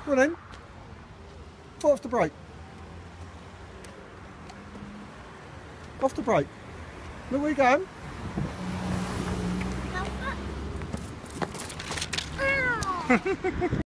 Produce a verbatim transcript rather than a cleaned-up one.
Go on then. Foot off the brake. Off the brake. Look where you're going. Ow!